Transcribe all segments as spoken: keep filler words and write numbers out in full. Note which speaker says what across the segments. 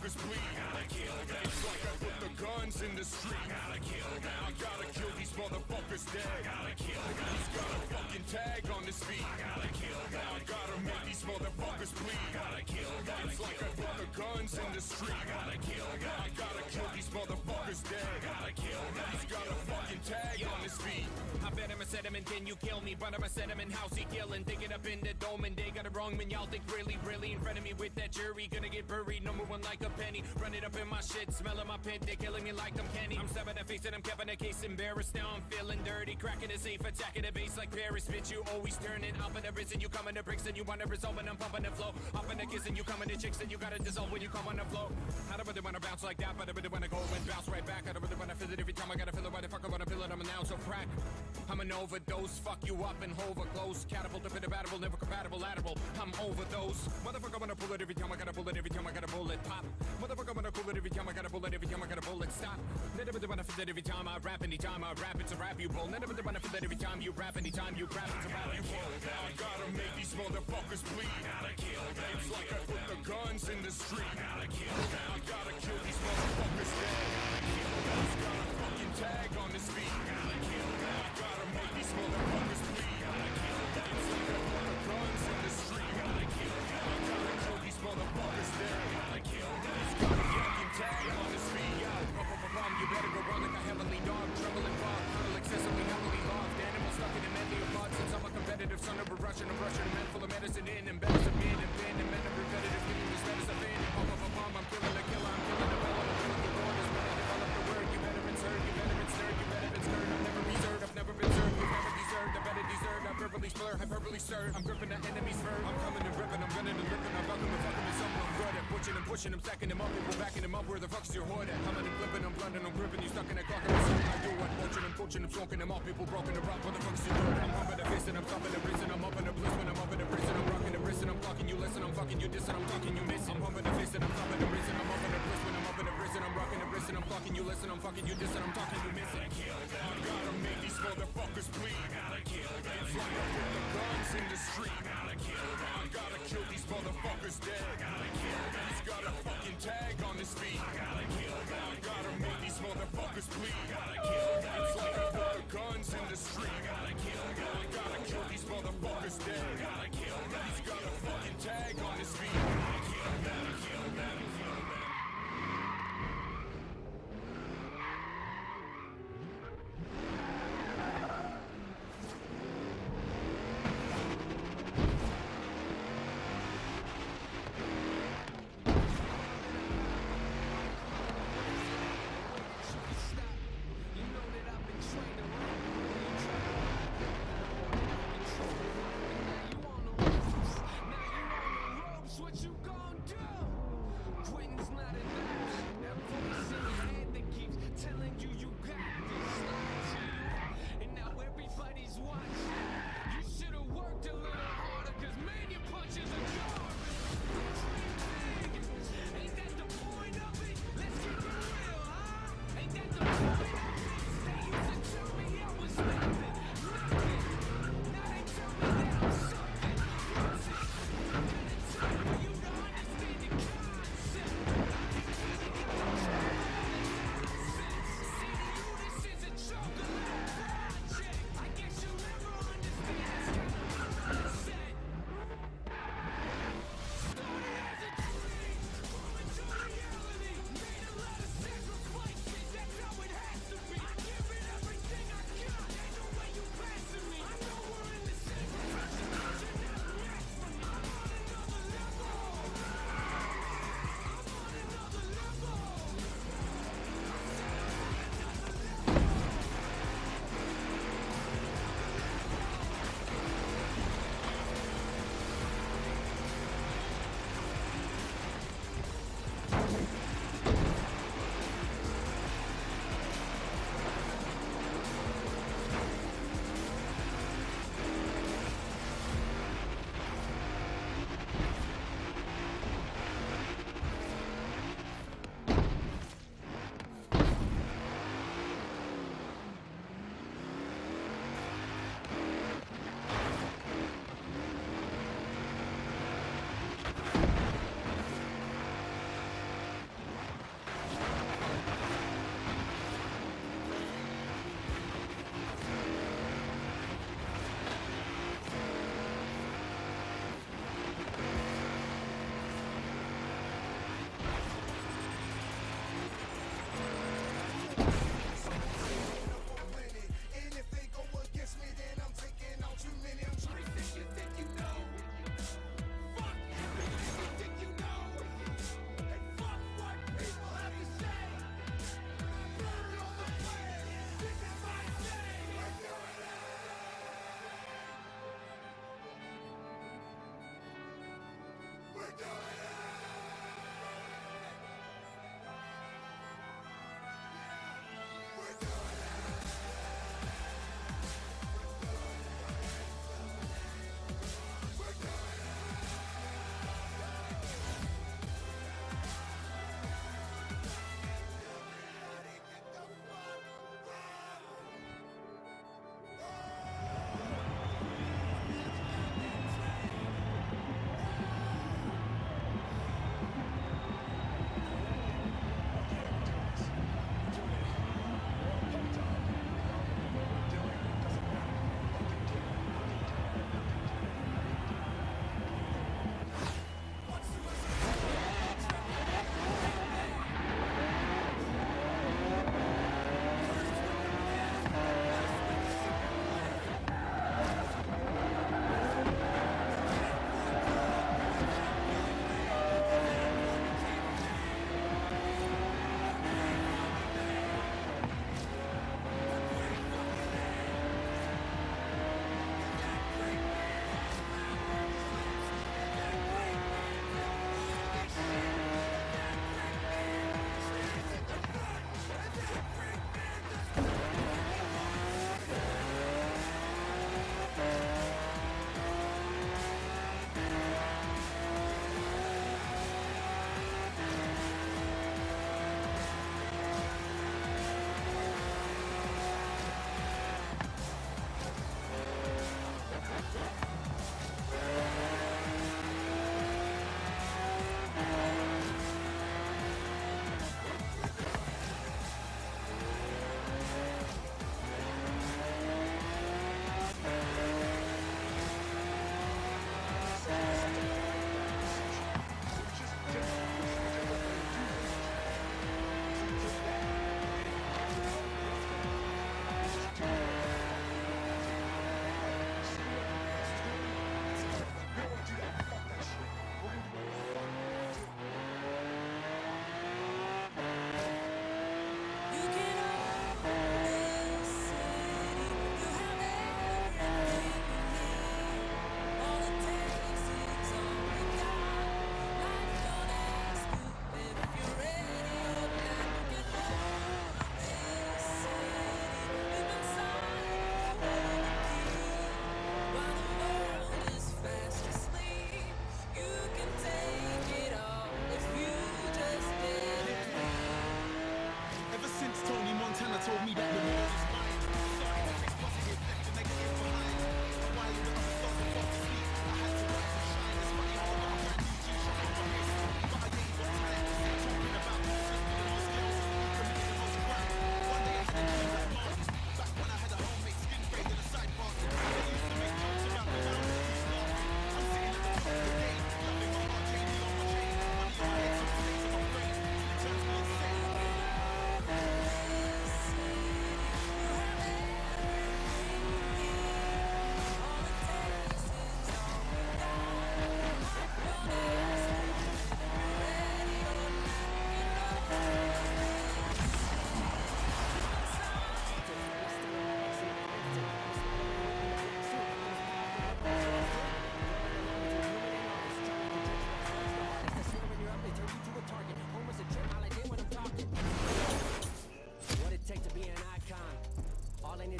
Speaker 1: motherfuckers bleed. Gotta kill them. It's like I put the guns in the street. Gotta kill them. I gotta kill these motherfuckers dead. Gotta kill them. He's got a fucking tag on his feet. Gotta kill them. I gotta make these motherfuckers bleed. Gotta kill them. It's like I put the guns in the street. Gotta kill them. I gotta kill these motherfuckers dead. Gotta kill them. He's got a fucking tag on his feet.
Speaker 2: I bet him a sediment, then you kill me. But I'm a sediment, house he killing. Dig it up in the dome and they got it wrong. Man, y'all think really, really in front of me with that jury. Gonna get buried, number one like a penny. Run it up in my shit, smelling my pit. They killing me like I'm Kenny. I'm stabbing the face and I'm keeping a case embarrassed. Now I'm feeling dirty, cracking the safe, attacking the base like Paris. Bitch, you always turning up in the wrist and you come in the bricks and you wanna resolve and I'm pumping the flow. Up in the kiss and you come in the chicks and you gotta dissolve when you come on the flow. I don't really wanna bounce like that, but I really wanna go and bounce right back. I don't really wanna feel it every time I gotta feel it. Why the fuck I wanna feel it? I'm an ounce of crack. I'm an overdose, fuck you up and hover close. Catapult up in the battle, never compatible, lateral. I'm overdose. Motherfucker, wanna pull it every time I gotta pull it, every time I gotta pull it pop. Motherfucker, wanna pull it every time I gotta pull it, every time I gotta pull it stop. Never the benefit that every time I rap, anytime I rap, it's a rap you pull. Never the benefit that every time you rap, anytime you rap, it's a rap you pull.
Speaker 1: I gotta make these motherfuckers bleed. Gotta kill them. It's like I put the guns in the street. Gotta kill them. I gotta kill these motherfuckers dead. Gotta kill them. He's got a fucking tag on his feet. Gotta kill them. I gotta make these motherfuckers bleed. Gotta kill them. It's like I put the guns in the street. Gotta kill them. I gotta kill these motherfuckers dead. Gotta kill them. He's got a fucking tag on his feet. Yo, bum, bum, bum, bum, you better go run like a heavenly dog. Trembling fog, tunnel excessively heavily logged. Animal stuck in a medley of blood. Since I'm a competitive son of a Russian, I'm Russian, a man full of medicine in. And better some men and pen and men of repetitive feeling as red as a fan. Bum, bum, bum, bum, I'm killing the killer, I'm killing the bell, I'm killing the borders. When I develop the word, you better insert, you better insert, you better insert. I've never reserved, I've never been served, you've never deserved, I better deserve. I verbally slur, hyperbole stir. I'm gripping the enemy's fur. I'm coming and ripping, I'm gunning and ripping. I'm welcome and fucking with something I'm good at. Pushing and pushing, I'm stacking them up, people backing them up. Where the fuck's your hood at? Coming and flipping, I'm blunting, I'm gripping. You stuck in that clock and I'm something I do. I'm poaching, I'm coaching, I'm smoking them up. People broken the rock, what the fuck's your good? I'm humping the fist and I'm stopping the wrist and I'm up in the bliss when I'm up in the prison. I'm rocking the wrist and I'm fucking you listen, I'm fucking you dissing, I'm talking you missing. I'm humping the fist and I'm stopping the wrist and I'm up in the bliss when I'm up in the prison. I'm rocking the wrist and I'm fucking you listen, I'm fucking you dissing, I'm talking you missing. I gotta make these motherfuckers bleed. Gotta kill them. It's like I put the guns in the street. Gotta kill them. I gotta kill these motherfuckers dead. Gotta kill them. He's got a fucking tag on his feet. Gotta kill them. I gotta make these motherfuckers bleed. Gotta kill them. It's like I put the guns in the street. Gotta kill them. I gotta kill these motherfuckers dead. Gotta kill them. He's got a fucking tag on his feet. Gotta kill them. Gotta kill them. Kill them.
Speaker 3: What you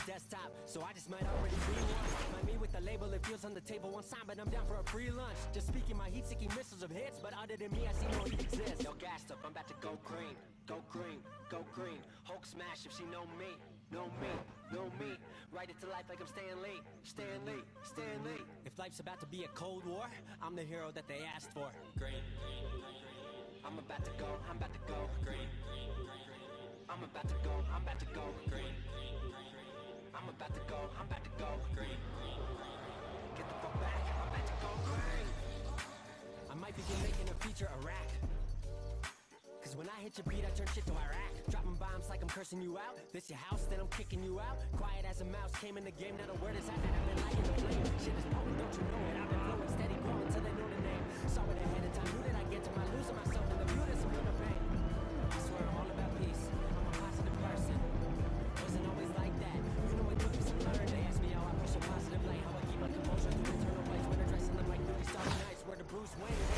Speaker 3: desktop, so I just might already be one. My me with the label, it feels on the table one sign, but I'm down for a free lunch. Just speaking my heat-seeking missiles of hits, but other than me, I see no heat exist. Yo, gassed up, I'm about to go green, go green, go green. Hulk smash if she know me, know me, know me. Write it to life like I'm Stan Lee, Stan Lee, Stan Lee. If life's about to be a Cold War, I'm the hero that they asked for. Green. I'm about to go, I'm about to go green. I'm about to go, I'm about to go green. I'm about to go, I'm about to go green. Get the fuck back, I'm about to go green. I might begin making a feature a rack. Cause when I hit your beat, I turn shit to Iraq. Dropping bombs like I'm cursing you out. This your house, then I'm kicking you out. Quiet as a mouse, came in the game, not a word is out. I've been lighting the flame. Shit is potent, don't you know it? I've been flowing steady, growing till they know the name. Saw it ahead of time, knew that I get to my losing myself in the view, there's some inner pain. I swear I'm all about peace, I'm a positive person. Wasn't always like that, you know it took me some learn. They ask me how I push a positive light, how I keep my composure through internal fights. When addressing them like newly starting nights, where the Bruce Wayne is.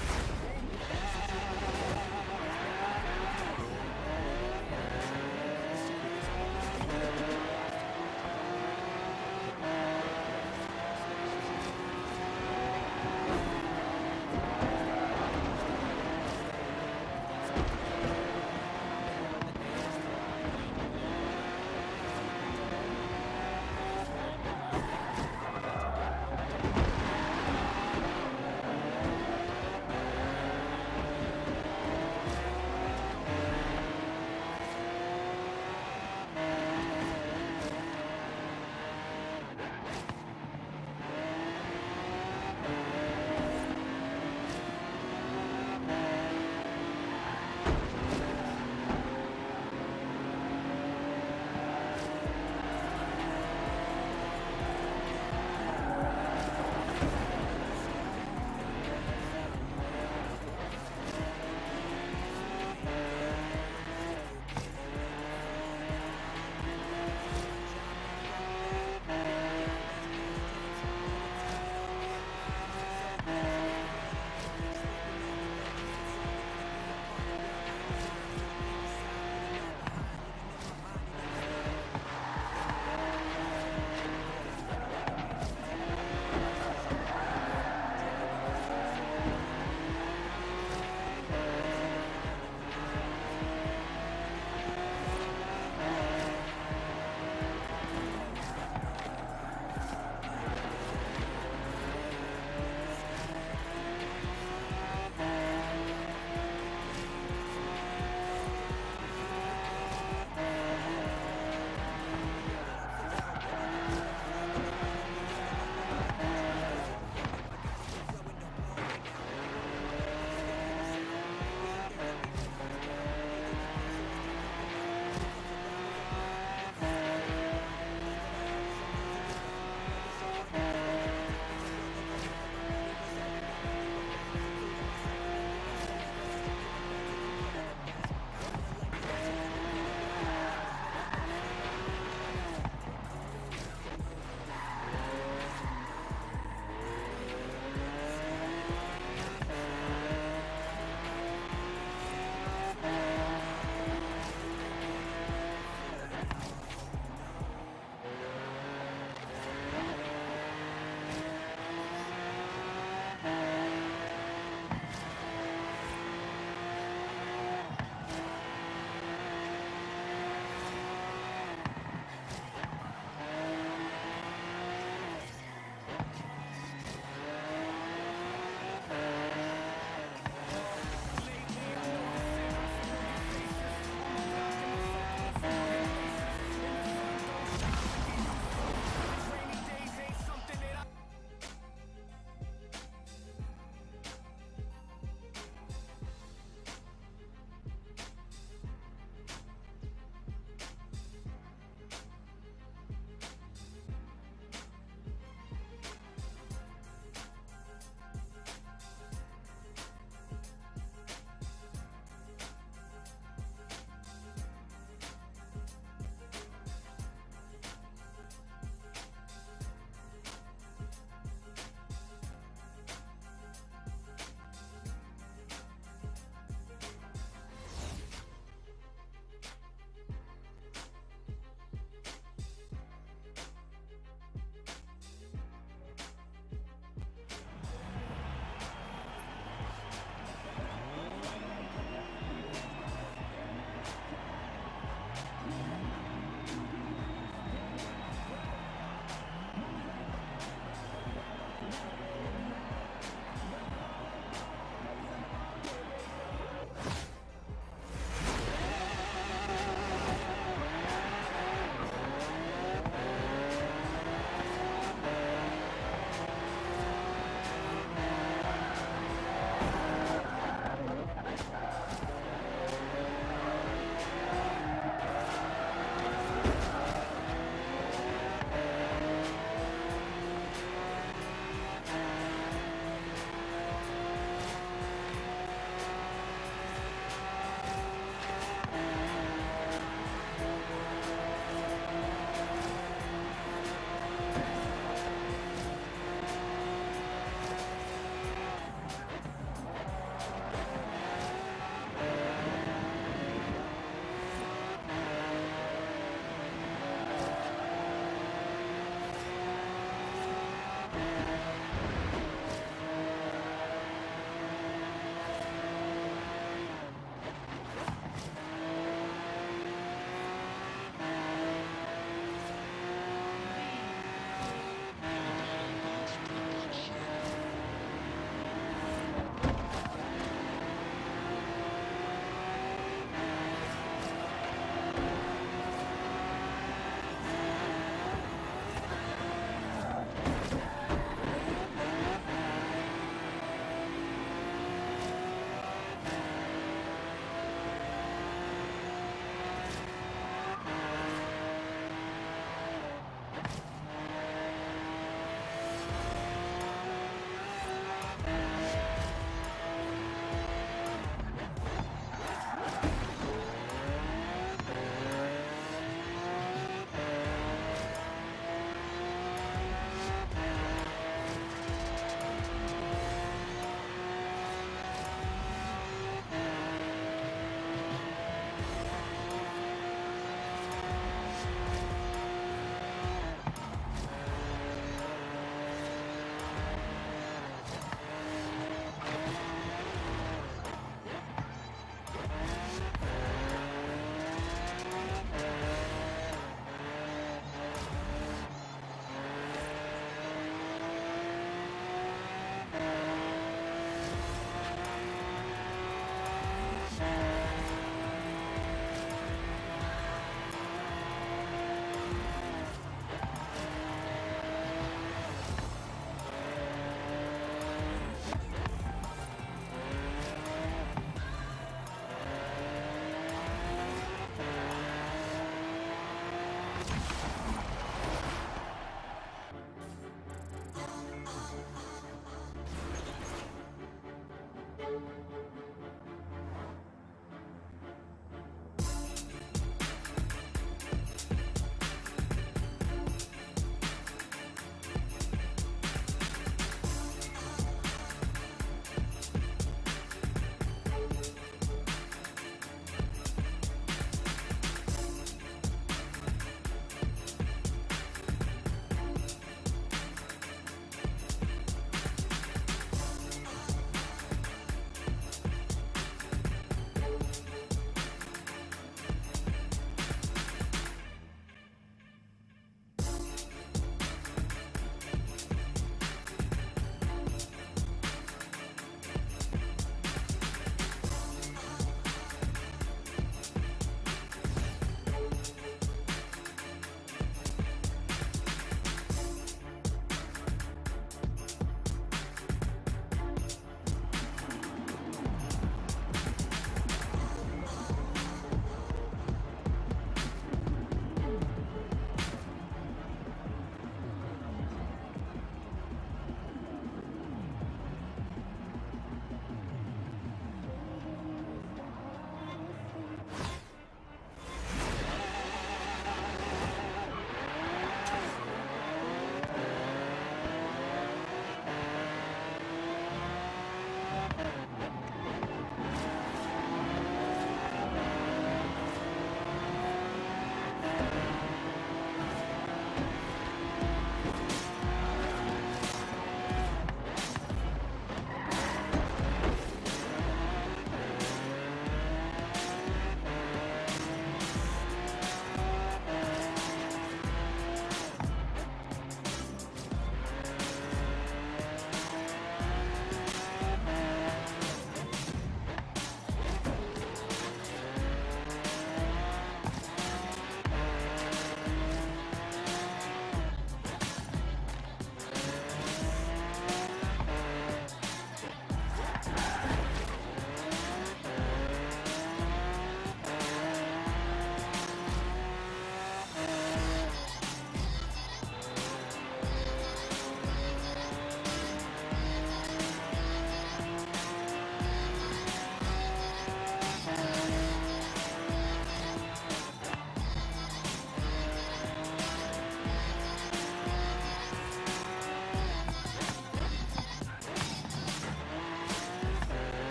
Speaker 3: Bye.